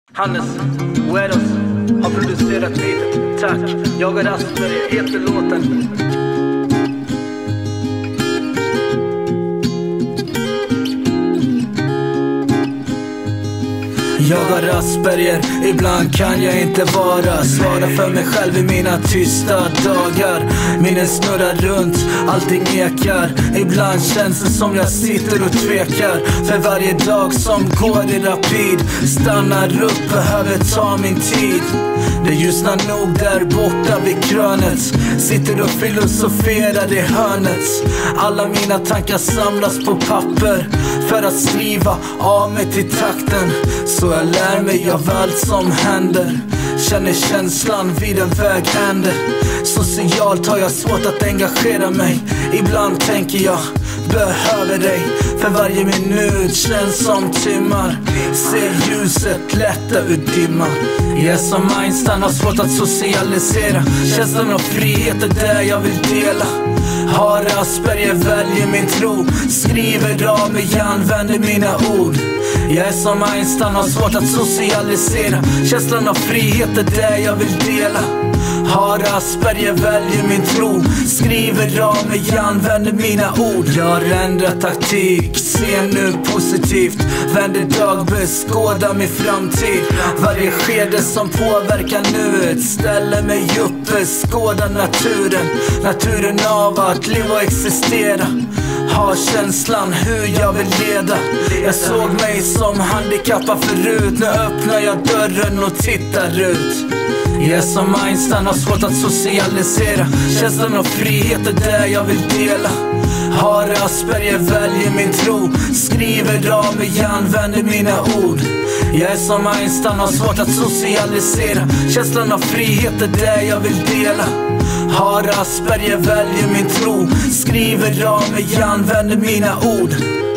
Hannes Weros har producerat beatet. Tack, jag är Asperger, heter låten. Jag har Asperger, ibland kan jag inte vara. Svara för mig själv i mina tysta dagar. Minnen snurrar runt, allting ekar. Ibland känns det som jag sitter och tvekar. För varje dag som går i rapid. Stannar upp, behöver ta min tid. Det ljusnar nog där borta vid krönet. Sitter och filosoferar i hörnet. Alla mina tankar samlas på papper. För att skriva av mig till takten. Så jag lär mig av allt som händer. Känner känslan vid en vägände. Socialt har jag svårt att engagera mig. Ibland tänker jag, behöver dig. För varje minut känns som timmar. Ser ljuset lätta ur dimman. Jag som Einstein har svårt att socialisera. Känslan av frihet är det jag vill dela. Har Asperger, väljer min tro. Skriver av mig, använder mina ord. Jag är som Einstein, har svårt att socialisera. Känslan av frihet är det jag vill dela. Har Asperger, väljer min tro. Skriver av mig, använder mina ord. Jag har ändrat taktik, ser nu positivt. Vänder dag, beskådar min framtid. Varje skede som påverkar nuet. Ställer mig upp, beskådar naturen. Naturen av att leva och existera. Har känslan hur jag vill leda. Jag såg mig som handikappad förut. Nu öppnar jag dörren och tittar ut. Jag är som Einstein, har svårt att socialisera. Känslan av frihet är det jag vill dela. Har Asperger, väljer min tro. Skriver av mig, använder mina ord. Jag är som Einstein, har svårt att socialisera. Känslan av frihet är det jag vill dela. Har Asperger, väljer min tro. Skriver av mig, använder mina ord.